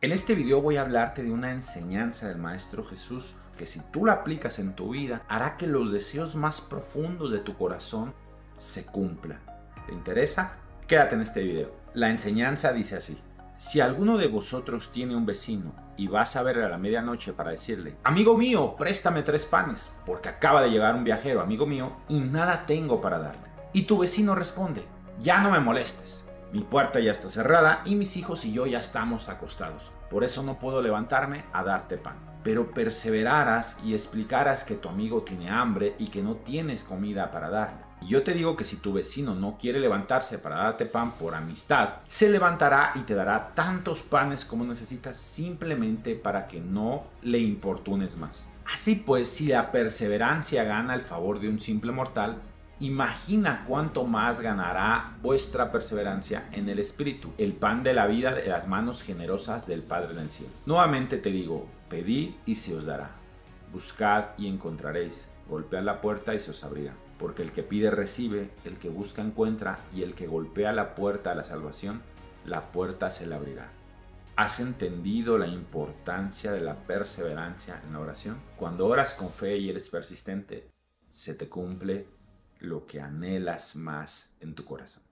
En este video voy a hablarte de una enseñanza del Maestro Jesús que si tú la aplicas en tu vida hará que los deseos más profundos de tu corazón se cumplan. ¿Te interesa? Quédate en este video. La enseñanza dice así: si alguno de vosotros tiene un vecino y vas a verle a la medianoche para decirle: amigo mío, préstame 3 panes, porque acaba de llegar un viajero, amigo mío, y nada tengo para darle. Y tu vecino responde: ya no me molestes. Mi puerta ya está cerrada y mis hijos y yo ya estamos acostados. Por eso no puedo levantarme a darte pan. Pero perseveraras y explicaras que tu amigo tiene hambre y que no tienes comida para darle. Y yo te digo que si tu vecino no quiere levantarse para darte pan por amistad, se levantará y te dará tantos panes como necesitas simplemente para que no le importunes más. Así pues, si la perseverancia gana el favor de un simple mortal, imagina cuánto más ganará vuestra perseverancia en el Espíritu, el pan de la vida de las manos generosas del Padre del cielo. Nuevamente te digo, pedid y se os dará, buscad y encontraréis, golpead la puerta y se os abrirá. Porque el que pide recibe, el que busca encuentra, y el que golpea la puerta a la salvación, la puerta se le abrirá. ¿Has entendido la importancia de la perseverancia en la oración? Cuando oras con fe y eres persistente, se te cumple lo que anhelas más en tu corazón.